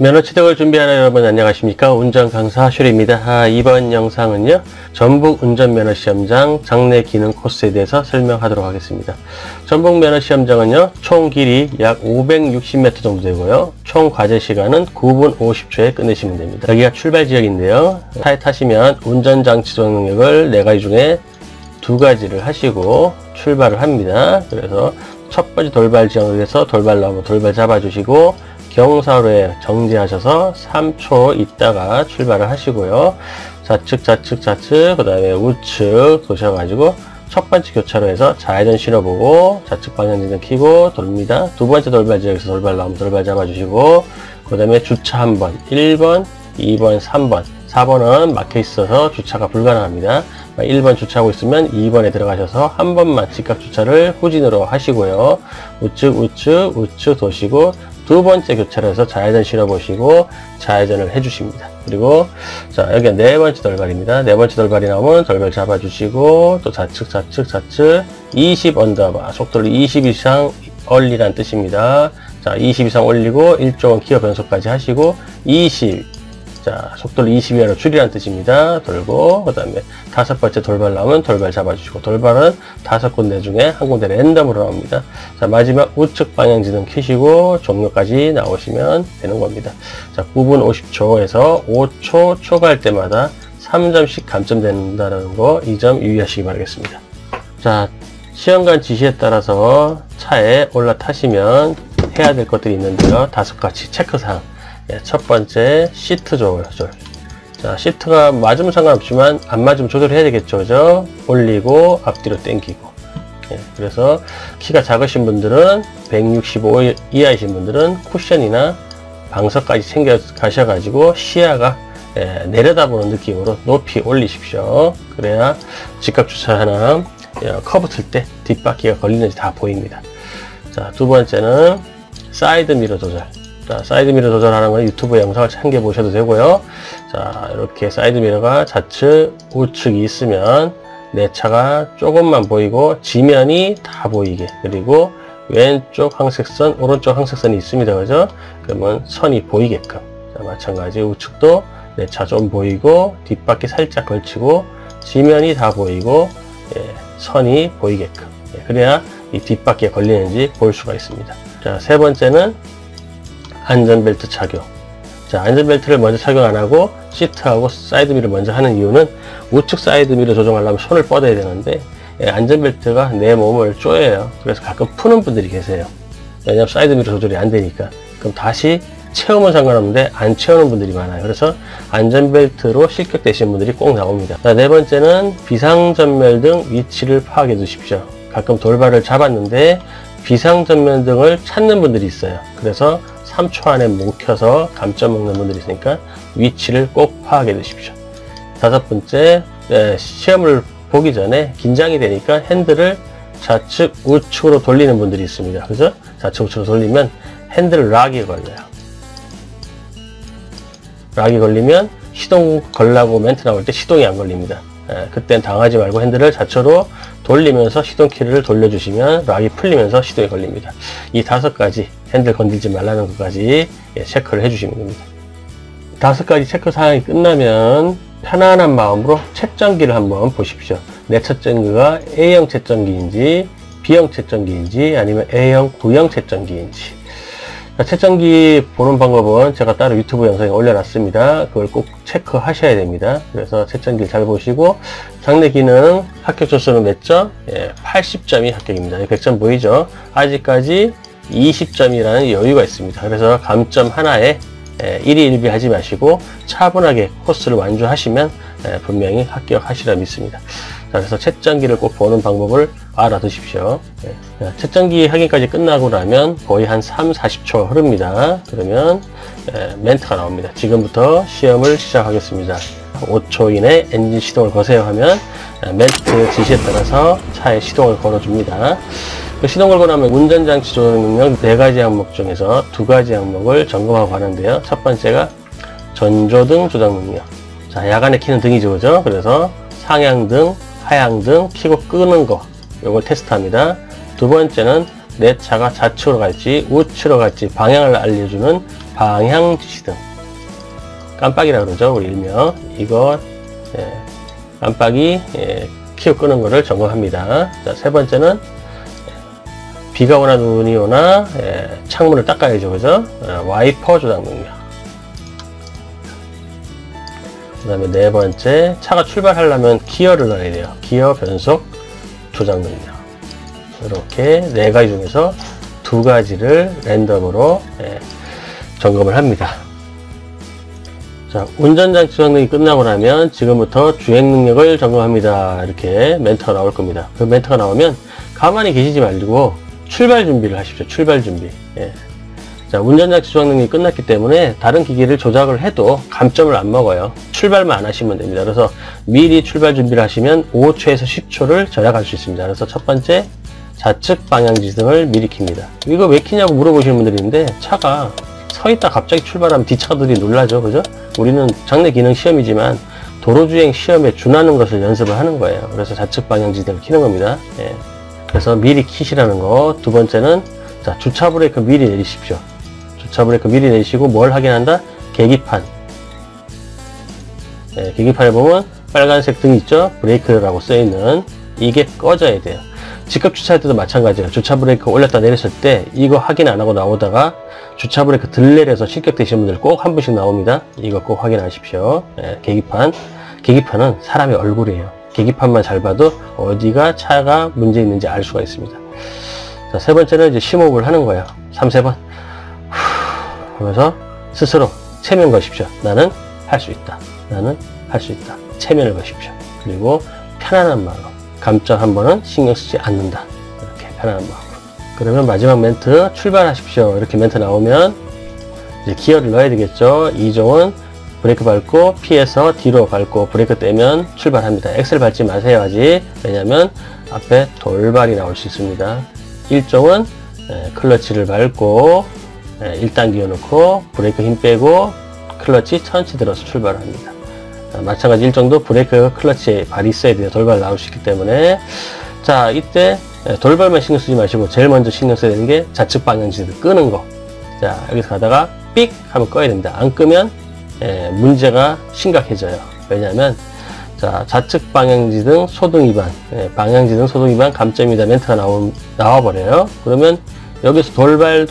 면허 취득을 준비하는 여러분 안녕하십니까? 운전 강사 슈리입니다. 이번 영상은요, 전북 운전면허 시험장 장내 기능 코스에 대해서 설명하도록 하겠습니다. 전북 면허 시험장은요, 총 길이 약 560m 정도 되고요, 총 과제 시간은 9분 50초에 끝내시면 됩니다. 여기가 출발 지역인데요, 차에 타시면 운전장치 조작 능력을 4가지 중에 2가지를 하시고 출발을 합니다. 그래서 첫 번째 돌발 지역을 위해서 돌발 나오면 돌발 잡아주시고, 경사로에 정지하셔서 3초 있다가 출발을 하시고요. 좌측, 그 다음에 우측 도셔가지고 첫 번째 교차로에서 좌회전 신호보고 좌측 방향지등 켜고 돕니다. 두 번째 돌발 지역에서 돌발 나오면 돌발 잡아주시고, 그 다음에 주차 한번 1번, 2번, 3번, 4번은 막혀 있어서 주차가 불가능합니다. 1번 주차하고 있으면 2번에 들어가셔서 한 번만 직각 주차를 후진으로 하시고요. 우측 도시고, 두 번째 교차로에서 좌회전 실어보시고 좌회전을 해주십니다. 그리고 자, 여기가 네 번째 돌발입니다. 네 번째 돌발이 나오면 돌발 잡아주시고, 또 좌측 20 언더바, 속도를 20 이상 올리란 뜻입니다. 자, 20 이상 올리고 1종 기어 변속까지 하시고, 20, 자, 속도를 20 이하로 줄이란 뜻입니다. 돌고, 그 다음에 다섯 번째 돌발 나오면 돌발 잡아주시고, 돌발은 5군데 중에 한 군데 랜덤으로 나옵니다. 자, 마지막 우측 방향지등 켜시고 종료까지 나오시면 되는 겁니다. 자, 9분 50초에서 5초 초과할 때마다 3점씩 감점된다는 거, 이 점 유의하시기 바라겠습니다. 자, 시험관 지시에 따라서 차에 올라타시면 해야 될 것들이 있는데요, 5가지 체크사항. 첫 번째, 시트 조절. 자, 시트가 맞으면 상관없지만 안 맞으면 조절해야 되겠죠, 그죠? 올리고 앞뒤로 당기고. 그래서 키가 작으신 분들은, 165 이하이신 분들은 쿠션이나 방석까지 챙겨 가셔가지고 시야가 내려다보는 느낌으로 높이 올리십시오. 그래야 직각 주차하나 커브 틀 때 뒷바퀴가 걸리는지 다 보입니다. 자, 두 번째는 사이드 미러 조절. 자, 사이드 미러 조절하는 건 유튜브 영상을 참고해 보셔도 되고요. 자, 이렇게 사이드 미러가 좌측, 우측이 있으면 내 차가 조금만 보이고 지면이 다 보이게, 그리고 왼쪽 항색선, 오른쪽 항색선이 있습니다. 그죠? 그러면 선이 보이게끔. 자, 마찬가지 우측도 내 차 좀 보이고 뒷바퀴 살짝 걸치고 지면이 다 보이고 선이 보이게끔. 그래야 이 뒷바퀴에 걸리는지 볼 수가 있습니다. 자, 세 번째는 안전벨트 착용. 자, 안전벨트를 먼저 착용 안 하고 시트하고 사이드미러 먼저 하는 이유는, 우측 사이드미러 조정하려면 손을 뻗어야 되는데 안전벨트가 내 몸을 조여요. 그래서 가끔 푸는 분들이 계세요. 왜냐면 사이드미러 조절이 안 되니까. 그럼 다시 채우면 상관없는데 안 채우는 분들이 많아요. 그래서 안전벨트로 실격되신 분들이 꼭 나옵니다. 자, 네 번째는 비상전멸등 위치를 파악해 두십시오. 가끔 돌발을 잡았는데 비상전멸등을 찾는 분들이 있어요. 그래서 3초 안에 뭉켜서 감점 먹는 분들이 있으니까 위치를 꼭 파악해 두십시오. 다섯 번째, 시험을 보기 전에 긴장이 되니까 핸들을 좌측 우측으로 돌리는 분들이 있습니다. 그죠? 좌측 우측으로 돌리면 핸들 락이 걸려요. 락이 걸리면 시동 걸라고 멘트 나올 때 시동이 안 걸립니다. 그땐 당하지 말고 핸들을 좌측으로 돌리면서 시동키를 돌려주시면 락이 풀리면서 시동이 걸립니다. 이 5가지, 핸들 건들지 말라는 것까지 체크를 해주시면 됩니다. 5가지 체크 사항이 끝나면 편안한 마음으로 채점기를 한번 보십시오. 내 채점기가 A형 채점기인지 B형 채점기인지 아니면 A형 구형 채점기인지. 채점기 보는 방법은 제가 따로 유튜브 영상에 올려놨습니다. 그걸 꼭 체크하셔야 됩니다. 그래서 채점기를 잘 보시고, 장내 기능 합격 점수는 몇 점? 80점이 합격입니다. 100점 보이죠? 아직까지 20점이라는 여유가 있습니다. 그래서 감점 하나에 일희일비 하지 마시고 차분하게 코스를 완주하시면 분명히 합격하시리라 믿습니다. 자, 그래서 채점기를 꼭 보는 방법을 알아두십시오. 채점기 확인까지 끝나고 나면 거의 한 40초 흐릅니다. 그러면 멘트가 나옵니다. 지금부터 시험을 시작하겠습니다. 5초 이내 엔진 시동을 거세요 하면 멘트 지시에 따라서 차의 시동을 걸어줍니다. 그 시동 걸고 나면 운전장치 조작 능력 4가지 항목 중에서 2가지 항목을 점검하고 가는데요. 첫 번째가 전조등 조작 능력. 자, 야간에 켜는 등이죠, 그죠? 그래서 상향등, 하향등 켜고 끄는 거, 요걸 테스트합니다. 두 번째는 내 차가 좌측으로 갈지 우측으로 갈지 방향을 알려주는 방향 지시등. 깜빡이라 그러죠, 우리 일명. 이거 깜빡이 켜고 끄는 거를 점검합니다. 자, 세 번째는 비가 오나 눈이 오나 창문을 닦아야죠, 그죠? 와이퍼 조작 능력. 그 다음에 네 번째, 차가 출발하려면 기어를 넣어야 돼요. 기어, 변속, 조작 능력. 이렇게 네 가지 중에서 두 가지를 랜덤으로 점검을 합니다. 자, 운전장치 조작 능력이 끝나고 나면 지금부터 주행 능력을 점검합니다. 이렇게 멘트가 나올 겁니다. 그 멘트가 나오면 가만히 계시지 말고 출발 준비를 하십시오. 출발 준비. 자, 운전장치 조작 능력이 끝났기 때문에 다른 기기를 조작을 해도 감점을 안 먹어요. 출발만 안 하시면 됩니다. 그래서 미리 출발 준비를 하시면 5초에서 10초를 절약할 수 있습니다. 그래서 첫 번째, 좌측 방향 지등을 미리 켭니다. 이거 왜 켜냐고 물어보시는 분들이 있는데, 차가 서 있다 갑자기 출발하면 뒷차들이 놀라죠, 그죠? 우리는 장내 기능 시험이지만 도로주행 시험에 준하는 것을 연습을 하는 거예요. 그래서 좌측 방향 지등을 켜는 겁니다. 그래서 미리 켜시라는 거. 두 번째는, 자, 주차 브레이크 미리 내리십시오. 주차 브레이크 미리 내리시고 뭘 확인한다? 계기판. 계기판에 보면 빨간색 등 있죠? 브레이크라고 써있는. 이게 꺼져야 돼요. 직접 주차할 때도 마찬가지예요. 주차 브레이크 올렸다 내렸을 때 이거 확인 안 하고 나오다가 주차 브레이크 덜 내려서 실격되시는 분들 꼭 한 분씩 나옵니다. 이거 꼭 확인하십시오. 계기판. 계기판은 사람의 얼굴이에요. 계기판만 잘 봐도 어디가 차가 문제 있는지 알 수가 있습니다. 자, 세 번째는 이제 심호흡을 하는 거예요. 3, 4번. 하면서 스스로 체면 거십시오. 나는 할 수 있다. 나는 할 수 있다. 체면을 거십시오. 그리고 편안한 마음으로. 감점 한 번은 신경 쓰지 않는다. 이렇게 편안한 마음으로. 그러면 마지막 멘트, 출발하십시오. 이렇게 멘트 나오면 이제 기어를 넣어야 되겠죠. 이종은 브레이크 밟고 피해서 뒤로 밟고 브레이크 떼면 출발합니다. 엑셀 밟지 마세요, 아직. 왜냐면 앞에 돌발이 나올 수 있습니다. 일종은 클러치를 밟고 1단계 넣고 브레이크 힘 빼고 클러치 천천히 들어서 출발합니다. 마찬가지 일정도 브레이크 클러치에 발이 있어야 돼요. 돌발 나올 수 있기 때문에. 자, 이때 돌발만 신경 쓰지 마시고 제일 먼저 신경 써야 되는 게 좌측 방향지등 끄는 거. 자, 여기서 가다가 삑 하면 꺼야 됩니다. 안 끄면 문제가 심각해져요. 왜냐하면 자, 좌측 방향지등 소등 위반, 방향지등 소등 위반 감점이다 멘트가 나와버려요. 그러면 여기서 돌발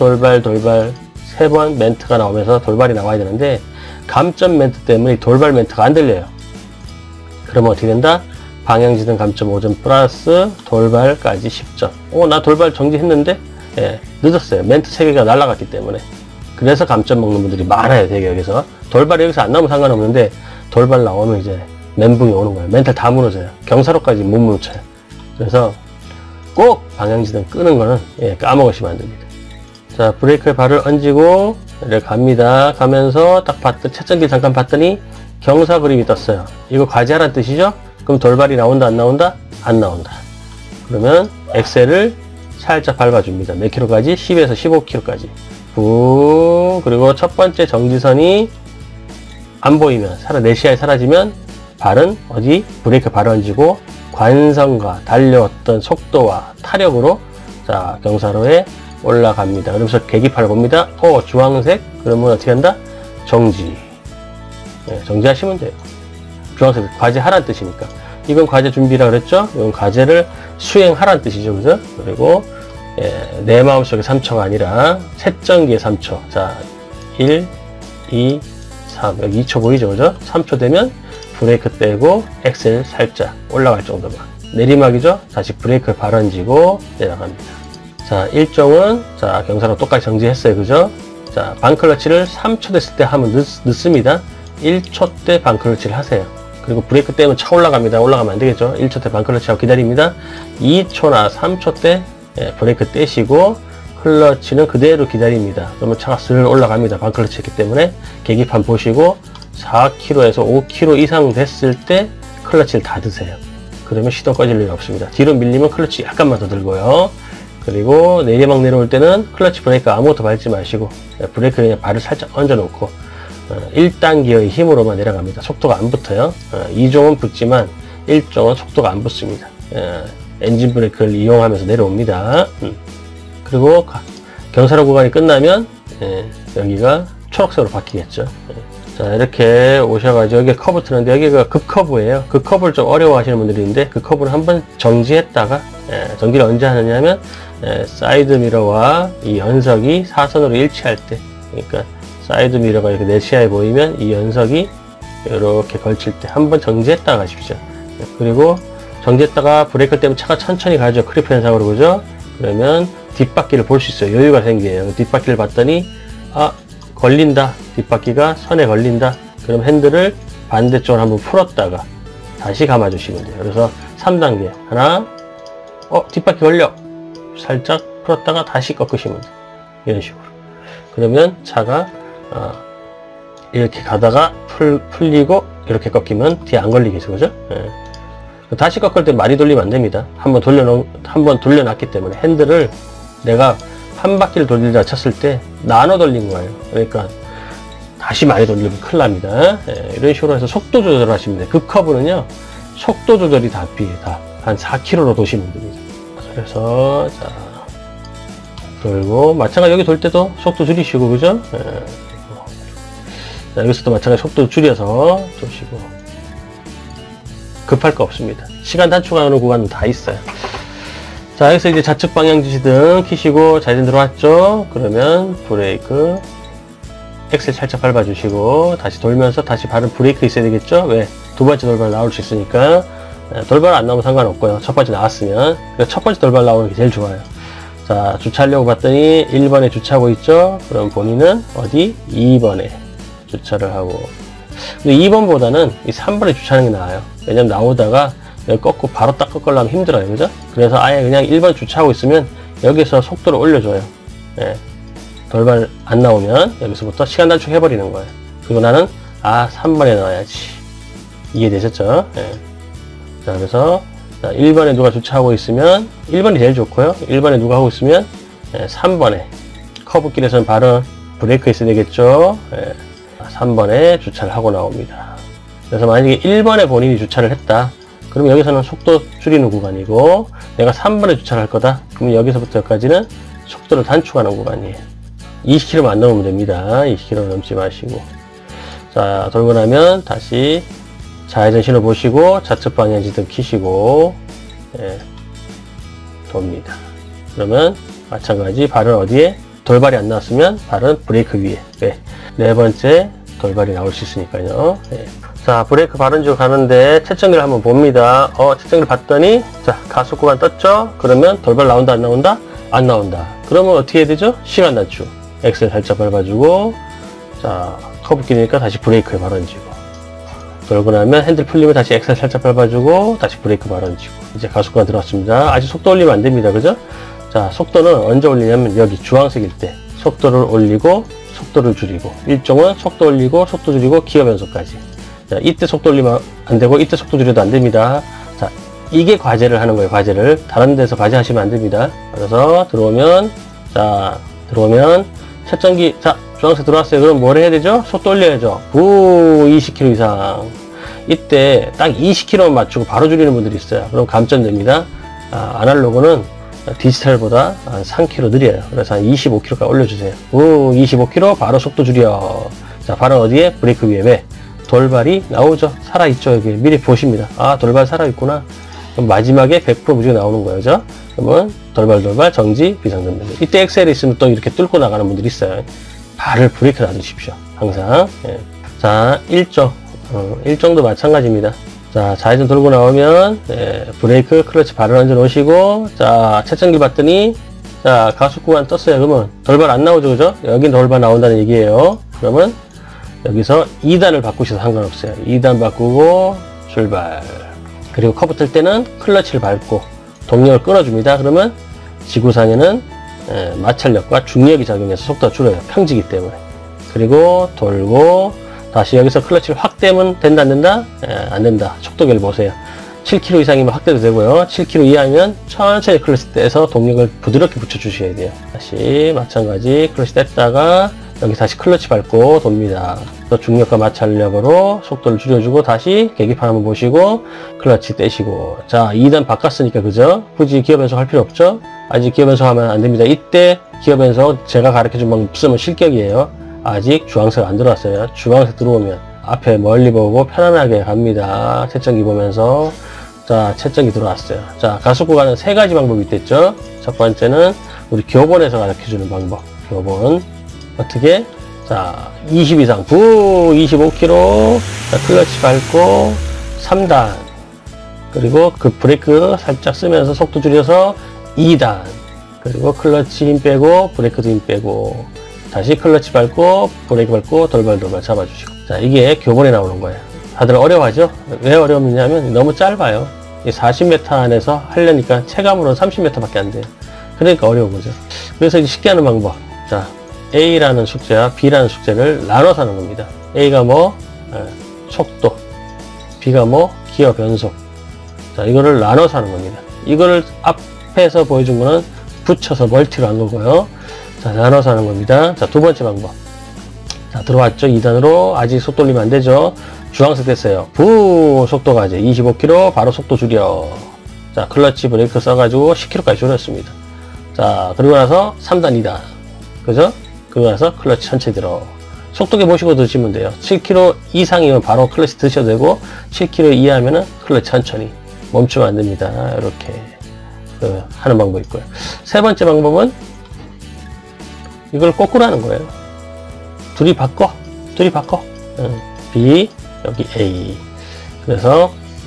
3번 멘트가 나오면서 돌발이 나와야 되는데 감점 멘트 때문에 돌발 멘트가 안 들려요. 그러면 어떻게 된다? 방향지등 감점 5점 플러스 돌발까지 10점. 나 돌발 정지했는데 늦었어요. 멘트 3개가 날아갔기 때문에. 그래서 감점 먹는 분들이 많아요. 되게 여기서. 돌발이 여기서 안 나오면 상관없는데 돌발 나오면 이제 멘붕이 오는 거예요. 멘탈 다 무너져요. 경사로까지 못 뭉쳐요. 그래서 꼭 방향지등 끄는 거는 까먹으시면 안 됩니다. 자, 브레이크에 발을 얹고 이렇게 갑니다. 가면서 딱 채점기 잠깐 봤더니 경사 그림이 떴어요. 이거 과제하라는 뜻이죠? 그럼 돌발이 나온다 안 나온다? 안 나온다. 그러면 엑셀을 살짝 밟아줍니다. 몇 킬로까지? 10에서 15킬로까지. 붕. 그리고 첫 번째 정지선이 안 보이면, 내 시야에 사라지면 발은 어디? 브레이크 발 얹고 관성과 달려왔던 속도와 타력으로 자, 경사로에 올라갑니다. 그러면서 계기판을 봅니다. 주황색. 그러면 어떻게 한다? 정지. 정지하시면 돼요. 주황색 과제 하라는 뜻이니까. 이건 과제 준비라 그랬죠? 이건 과제를 수행하라는 뜻이죠. 그죠? 그리고 내 마음속에 3초가 아니라 채점기에 3초. 자, 1, 2, 3. 여기 2초 보이죠? 그죠? 3초 되면 브레이크 떼고 엑셀 살짝 올라갈 정도만. 내리막이죠? 다시 브레이크를 발 얹고 내려갑니다. 자, 일종은 자, 경사로 똑같이 정지했어요. 그죠? 자, 반클러치를 3초 됐을 때 하면 늦습니다. 1초 때 반클러치를 하세요. 그리고 브레이크 떼면 차 올라갑니다. 올라가면 안 되겠죠? 1초 때 반클러치 하고 기다립니다. 2초나 3초 때 브레이크 떼시고 클러치는 그대로 기다립니다. 그러면 차가 슬 올라갑니다. 반클러치 했기 때문에. 계기판 보시고 4km에서 5km 이상 됐을 때 클러치를 다 드세요. 그러면 시동 꺼질 일 없습니다. 뒤로 밀리면 클러치 약간만 더 들고요. 그리고 내리막 내려올 때는 클러치 브레이크 아무것도 밟지 마시고 브레이크 그냥 발을 살짝 얹어 놓고 1단계의 힘으로만 내려갑니다. 속도가 안 붙어요. 2종은 붙지만 1종은 속도가 안 붙습니다. 엔진 브레이크를 이용하면서 내려옵니다. 그리고 경사로 구간이 끝나면 여기가 초록색으로 바뀌겠죠. 자, 이렇게 오셔가지고 여기 커브 트는데 여기가 급커브예요. 그 커브를 좀 어려워하시는 분들이 있는데 그 커브를 한번 정지했다가 정지를 언제 하느냐면 사이드 미러와 이 연석이 사선으로 일치할 때, 그러니까 사이드 미러가 이렇게 내 시야에 보이면 이 연석이 이렇게 걸칠 때 한번 정지했다가 가십시오. 그리고 정지했다가 브레이크 때문에 차가 천천히 가죠. 크리프 현상으로, 그죠? 그러면 뒷바퀴를 볼 수 있어요. 여유가 생겨요. 뒷바퀴를 봤더니 걸린다. 뒷바퀴가 선에 걸린다. 그럼 핸들을 반대쪽으로 한번 풀었다가 다시 감아주시면 돼요. 그래서 3단계. 하나, 뒷바퀴 걸려. 살짝 풀었다가 다시 꺾으시면 돼요. 이런 식으로. 그러면 차가 이렇게 가다가 풀리고 이렇게 꺾이면 뒤에 안 걸리겠죠. 그죠? 다시 꺾을 때 많이 돌리면 안 됩니다. 한번 돌려놨기 때문에 핸들을 내가 한 바퀴를 돌리다 쳤을 때 나눠 돌린 거예요. 그러니까 다시 많이 돌리면 큰일 납니다. 이런 식으로 해서 속도 조절을 하시면 돼요. 급커브는요, 속도 조절이 다 필요해요. 한 4km로 도시면 됩니다. 그래서, 자, 돌고, 마찬가지 여기 돌 때도 속도 줄이시고, 그죠? 자, 여기서도 마찬가지 속도 줄여서 도시고. 급할 거 없습니다. 시간 단축하는 구간은 다 있어요. 자, 여기서 이제 좌측 방향 지시등 키시고 좌회전 들어왔죠? 그러면 브레이크, 엑셀 살짝 밟아주시고 다시 돌면서 다시 발은 브레이크 있어야 되겠죠? 왜? 두 번째 돌발 나올 수 있으니까. 돌발 안 나오면 상관없고요. 첫 번째 나왔으면. 그래서 첫 번째 돌발 나오는 게 제일 좋아요. 자, 주차하려고 봤더니 1번에 주차하고 있죠? 그럼 본인은 어디? 2번에 주차를 하고. 근데 2번보다는 이 3번에 주차하는 게 나아요. 왜냐면 나오다가 여기 꺾고 바로 딱 꺾으려면 힘들어요. 그죠? 그래서 아예 그냥 1번 주차하고 있으면 여기서 속도를 올려줘요. 돌발 안 나오면 여기서부터 시간 단축 해버리는 거예요. 그리고 나는 3번에 넣어야지. 이해되셨죠? 자, 그래서 1번에 누가 주차하고 있으면 1번이 제일 좋고요. 1번에 누가 하고 있으면 3번에 커브길에서는 바로 브레이크 있어야 되겠죠. 3번에 주차를 하고 나옵니다. 그래서 만약에 1번에 본인이 주차를 했다. 그러면 여기서는 속도 줄이는 구간이고, 내가 3번에 주차를 할 거다. 그러면 여기서부터 여기까지는 속도를 단축하는 구간이에요. 20km만 안 넘으면 됩니다. 20km 넘지 마시고. 자, 돌고 나면 다시 좌회전 신호 보시고 좌측 방향 지등 켜시고 돕니다. 그러면 마찬가지 발은 어디에? 돌발이 안 나왔으면 발은 브레이크 위에. 네 번째 돌발이 나올 수 있으니까요. 자, 브레이크 발은 주 가는데 채점기를 한번 봅니다. 채점기를 봤더니, 자, 가속 구간 떴죠? 그러면 돌발 나온다, 안 나온다? 안 나온다. 그러면 어떻게 해야 되죠? 시간 단축. 엑셀 살짝 밟아주고, 자, 커브길이니까 다시 브레이크에 발언지고. 돌고 나면 핸들 풀리면 다시 엑셀 살짝 밟아주고, 다시 브레이크 발언지고. 이제 가속 구간 들어왔습니다. 아직 속도 올리면 안 됩니다. 그죠? 자, 속도는 언제 올리냐면 여기 주황색일 때 속도를 올리고, 속도를 줄이고. 일종은 속도 올리고, 속도 줄이고, 기어 변속까지. 자, 이때 속도 올리면 안 되고, 이때 속도 줄여도 안 됩니다. 자, 이게 과제를 하는 거예요, 과제를. 다른 데서 과제하시면 안 됩니다. 그래서 들어오면, 자, 채점기, 자, 주황색 들어왔어요. 그럼 뭘 해야 되죠? 속도 올려야죠. 20km 이상. 이때 딱 20km만 맞추고 바로 줄이는 분들이 있어요. 그럼 감점됩니다. 아날로그는 디지털보다 한 3km 느려요. 그래서 한 25km까지 올려주세요. 25km 바로 속도 줄여. 자, 발은 어디에? 브레이크 위에. 왜? 돌발이 나오죠. 살아있죠. 여기 미리 보십니다. 돌발 살아있구나. 그럼 마지막에 100% 무조건 나오는 거예요. 그죠? 그러면 돌발 정지 비상등등. 이때 엑셀이 있으면 또 이렇게 뚫고 나가는 분들이 있어요. 발을 브레이크 놔두십시오. 항상. 자, 1정도 마찬가지입니다. 자, 좌회전 돌고 나오면 브레이크, 클러치 발을 얹어 놓으시고, 자, 채점기 봤더니, 자, 가속 구간 떴어요. 그러면 돌발 안 나오죠. 그죠? 여긴 돌발 나온다는 얘기예요. 그러면 여기서 2단을 바꾸셔도 상관없어요. 2단 바꾸고 출발. 그리고 커브 틀 때는 클러치를 밟고 동력을 끊어줍니다. 그러면 지구상에는 마찰력과 중력이 작용해서 속도가 줄어요. 평지이기 때문에. 그리고 돌고 다시 여기서 클러치를 확 떼면 된다, 안 된다? 안 된다. 속도계를 보세요. 7km 이상이면 확대도 되고요. 7km 이하면 천천히 클러치 떼서 동력을 부드럽게 붙여주셔야 돼요. 다시 마찬가지 클러치 뗐다가 여기 다시 클러치 밟고 돕니다. 또 중력과 마찰력으로 속도를 줄여주고 다시 계기판 한번 보시고 클러치 떼시고. 자, 2단 바꿨으니까 그죠? 굳이 기어 변속할 필요 없죠? 아직 기어 변속 하면 안 됩니다. 이때 기어 변속 제가 가르쳐준 방법 쓰면 실격이에요. 아직 주황색 안 들어왔어요. 주황색 들어오면 앞에 멀리 보고 편안하게 갑니다. 채점기 보면서. 자, 채점기 들어왔어요. 자, 가속 구간은 세 가지 방법이 있겠죠. 첫 번째는 우리 교본에서 가르쳐주는 방법. 교본. 어떻게? 자, 20 이상, 25km. 자, 클러치 밟고 3단. 그리고 그 브레이크 살짝 쓰면서 속도 줄여서 2단. 그리고 클러치 힘 빼고, 브레이크도 힘 빼고. 다시 클러치 밟고, 브레이크 밟고, 돌발 잡아주시고. 자, 이게 교본에 나오는 거예요. 다들 어려워하죠? 왜 어려웠냐면 너무 짧아요. 40m 안에서 하려니까 체감으로는 30m 밖에 안 돼요. 그러니까 어려운 거죠. 그래서 쉽게 하는 방법. 자, A라는 숙제와 B라는 숙제를 나눠서 하는 겁니다. A가 뭐? 속도. B가 뭐? 기어 변속. 자, 이거를 나눠서 하는 겁니다. 이거를 앞에서 보여준 거는 붙여서 멀티로 한 거고요. 자, 나눠서 하는 겁니다. 자, 두 번째 방법. 자, 들어왔죠? 2단으로. 아직 속도 올리면 안 되죠? 주황색 됐어요. 속도가 이제 25km, 바로 속도 줄여. 자, 클러치 브레이크 써가지고 10km까지 줄였습니다. 자, 그리고 나서 3단, 2단. 그죠? 그리고 나서 클러치 천천히 들어. 속도계 보시고 드시면 돼요. 7km 이상이면 바로 클러치 드셔도 되고, 7km 이하면은 클러치 천천히. 멈추면 안 됩니다. 이렇게. 하는 방법이 있고요. 세 번째 방법은 이걸 거꾸로 하는 거예요. 둘이 바꿔. B, 여기 A. 그래서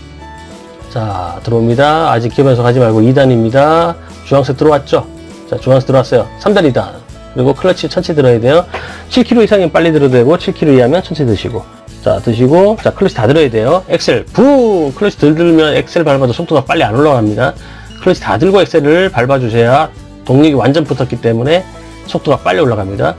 자, 들어옵니다. 아직 기어 변속 하지 말고 2단입니다. 주황색 들어왔죠? 자, 주황색 들어왔어요. 3단, 2단. 그리고 클러치 천천히 들어야 돼요. 7km 이상이면 빨리 들어도 되고 7km 이하면 천천히 드시고. 자, 드시고. 자, 클러치 다 들어야 돼요. 엑셀 클러치 덜 들면 엑셀 밟아도 속도가 빨리 안 올라갑니다. 클러치 다 들고 엑셀을 밟아주셔야 동력이 완전 붙었기 때문에 속도가 빨리 올라갑니다.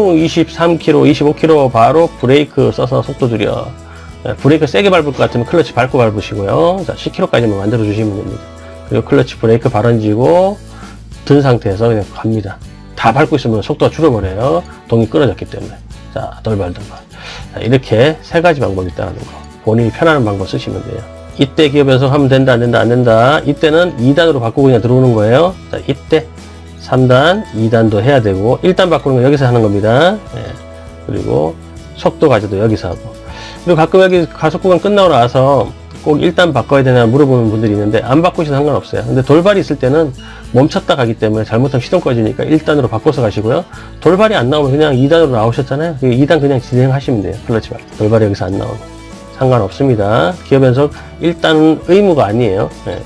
23km, 25km 바로 브레이크 써서 속도 줄여. 브레이크 세게 밟을 것 같으면 클러치 밟고 밟으시고요. 자, 10km까지만 만들어 주시면 됩니다. 그리고 클러치 브레이크 발언지고 든 상태에서 그냥 갑니다. 다 밟고 있으면 속도가 줄어버려요. 동이 끊어졌기 때문에. 자, 돌발. 자, 이렇게 세 가지 방법이 있다는 거. 본인이 편안한 방법 쓰시면 돼요. 이때 기어 변속하면 된다, 안 된다. 이때는 2단으로 바꾸고 그냥 들어오는 거예요. 자, 이때 3단, 2단도 해야 되고 1단 바꾸는 건 여기서 하는 겁니다. 예. 그리고 속도 가져도 여기서 하고. 그리고 가끔 여기 가속 구간 끝나고 나서 꼭 1단 바꿔야 되나 물어보는 분들이 있는데 안 바꾸셔도 상관없어요. 근데 돌발이 있을 때는 멈췄다 가기 때문에 잘못하면 시동 꺼지니까 1단으로 바꿔서 가시고요. 돌발이 안 나오면 그냥 2단으로 나오셨잖아요. 2단 그냥 진행하시면 돼요. 클러치 발. 돌발이 여기서 안 나오면 상관없습니다. 기어 변속 1단은 의무가 아니에요. 예.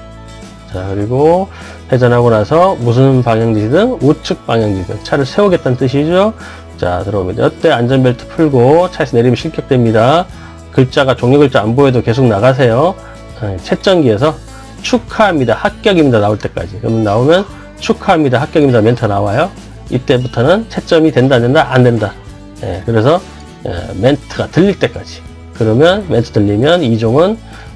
자, 그리고 회전하고 나서 무슨 방향지든 우측 방향지든 차를 세우겠다는 뜻이죠. 자, 들어옵니다. 이때 안전벨트 풀고 차에서 내리면 실격됩니다. 글자가 종료 글자 안 보여도 계속 나가세요. 채점기에서 축하합니다, 합격입니다 나올 때까지. 그러면 나오면 축하합니다, 합격입니다 멘트가 나와요. 이때부터는 채점이 된다, 안 된다, 안 된다. 그래서 멘트가 들릴 때까지. 그러면 멘트 들리면 2종은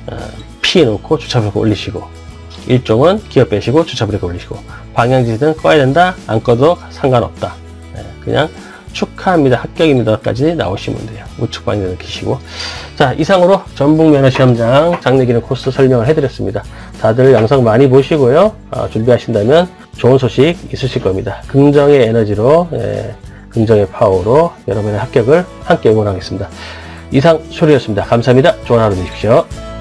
P 놓고 주차 브레이크 올리시고, 1종은 기어 빼시고 주차 브레이크 올리시고, 방향지든 꺼야 된다, 안 꺼도 상관없다. 그냥 축하합니다, 합격입니다까지 나오시면 돼요. 우측 방향을 키시고. 자, 이상으로 전북 면허시험장 장내기능 코스 설명을 해드렸습니다. 다들 영상 많이 보시고요. 준비하신다면 좋은 소식 있으실 겁니다. 긍정의 에너지로, 긍정의 파워로 여러분의 합격을 함께 응원하겠습니다. 이상 쇼리였습니다. 감사합니다. 좋은 하루 되십시오.